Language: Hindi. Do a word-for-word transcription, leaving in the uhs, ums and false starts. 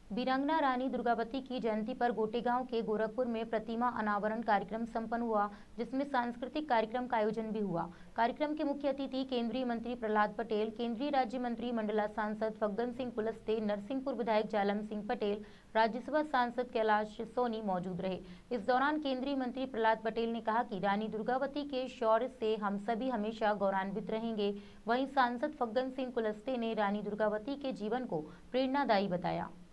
वीरांगना रानी दुर्गावती की जयंती पर गोटेगांव के गोरखपुर में प्रतिमा अनावरण कार्यक्रम संपन्न हुआ, जिसमें सांस्कृतिक कार्यक्रम का आयोजन भी हुआ। कार्यक्रम के मुख्य अतिथि केंद्रीय मंत्री प्रहलाद पटेल, केंद्रीय राज्य मंत्री मंडला सांसद फग्गन सिंह कुलस्ते, नरसिंहपुर विधायक जालम सिंह पटेल, राज्यसभा सांसद कैलाश सोनी मौजूद रहे। इस दौरान केंद्रीय मंत्री प्रहलाद पटेल ने कहा कि रानी दुर्गावती के शौर्य से हम सभी हमेशा गौरवान्वित रहेंगे। वहीं सांसद फग्गन सिंह कुलस्ते ने रानी दुर्गावती के जीवन को प्रेरणादायी बताया।